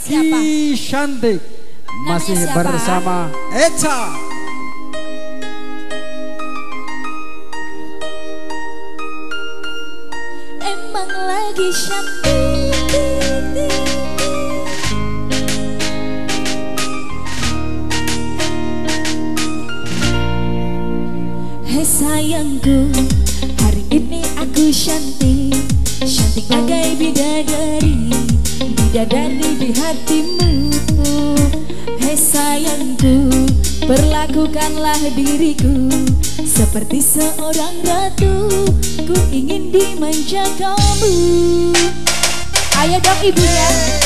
siapa? Ki Cantik masih siapa? bersama Echa. Emang lagi cantik. Hei sayangku, hari ini aku cantik, cantik bagai bidadari, bidadari di hatimu. Hei sayangku, perlakukanlah diriku seperti seorang ratu, ku ingin dimanja kamu. Ayo dong ibunya.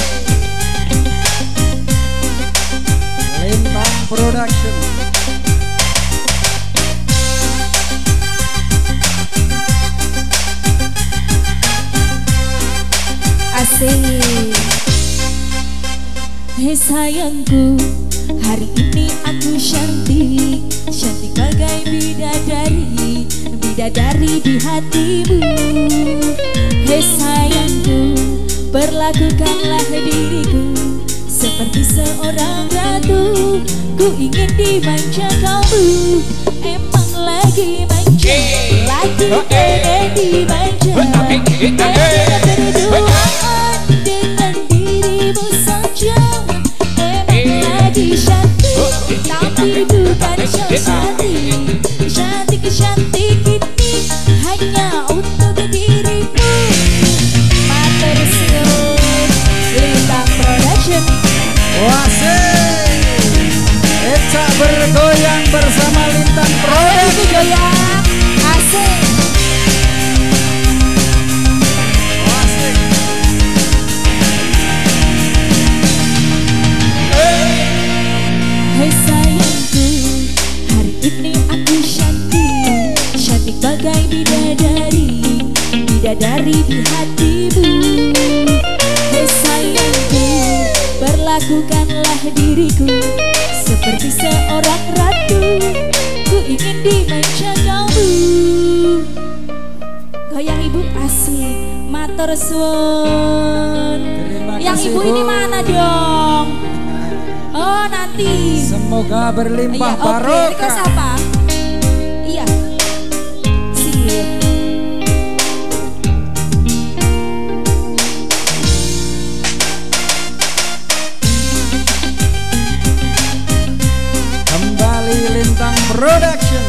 Lintang Production. Asik. Hei sayangku, hari ini aku cantik, cantik bagai bidadari, bidadari di hatimu. Hei sayangku, perlakukanlah diriku seperti seorang ratu, ku ingin dimanja kamu. Emang lagi manja, lagi pengen dimanja, pengen berduaan dengan dirimu saja. Emang lagi cantik, tapi bukan so cantik. Cantik-cantik ini hanya untuk dirimu. Matur suwun, Lintang Production. Wasik. Echa bergoyang bersama Lintang Ayo Production. goyang, asik. Wasik. Hei sayangku, hari ini aku cantik, cantik bagai bidadari, bidadari di hatimu. Hei sayangku, perlakukanlah diriku seperti seorang ratu, ku ingin dimanja kamu. Goyang ibu, asik. Matur suwun. Terima Yang kasih, ibu Bu. ini mana dong? Oh nanti. Semoga berlimpah Iya, oke. barokah. Request apa? Iya. Sip. Kembali Lintang Production.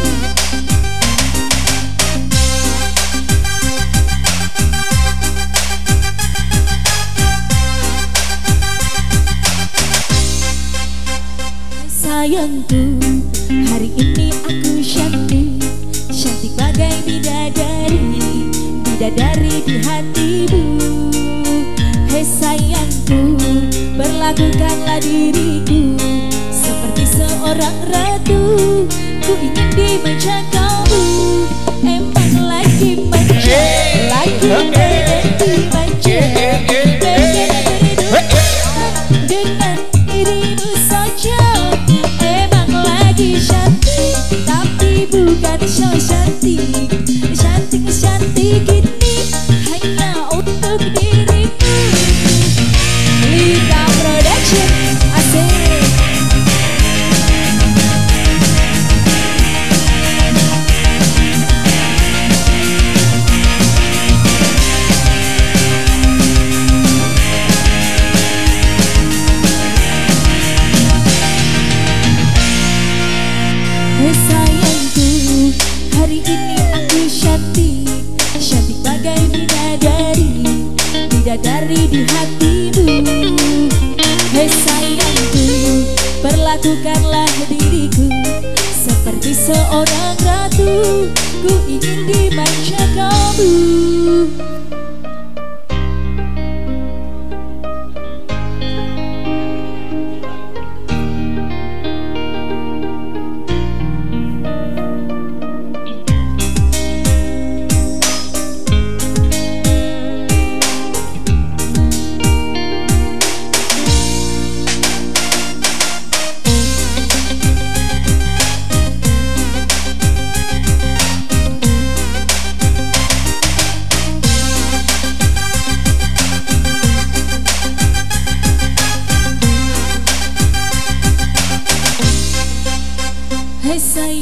Sayangku, hari ini aku cantik, cantik bagai bidadari, bidadari di hatimu. Hei sayangku, perlakukanlah diriku seperti seorang ratu, ku ingin dimanja kamu. Emang lagi manja, lagi pengen dimanja, pengen berduaan dengan dirimu saja. Emang lagi cantik, tapi bukan so cantik. Cantik-cantik ini hanya untuk dirimu. Lintang Production, asik. Hei sayangku, hari ini aku cantik, cantik bagai bidadari, bidadari di hatimu. Hei sayangku, perlakukanlah diriku seperti seorang ratu, ku ingin dimanja kamu.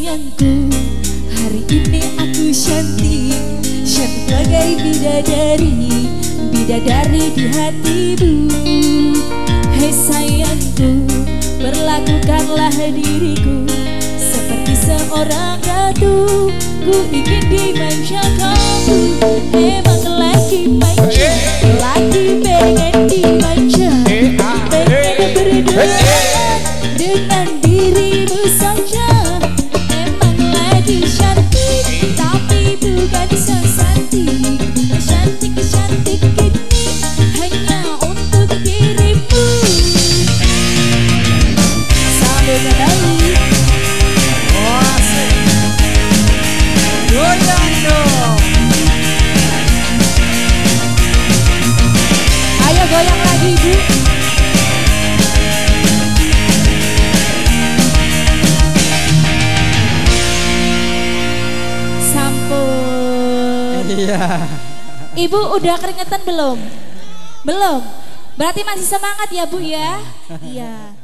sayangku, hari ini aku cantik, cantik bagai bidadari, bidadari di hatimu. Hei sayangku, perlakukanlah diriku seperti seorang ratu. Ku ingin dimanja kamu, emang lagi manja, lagi pengen dimanja, pengen berduaan dengan dirimu saja. Emang lagi cantik, tapi bukan secantik, cantik-cantik ini hanya untuk dirimu. Sambil menari, Asik. Goyang dong. ayo goyang lagi Bu. Sampun. Iya. Ibu udah keringetan belum? Belum. Berarti masih semangat ya Bu ya? Iya.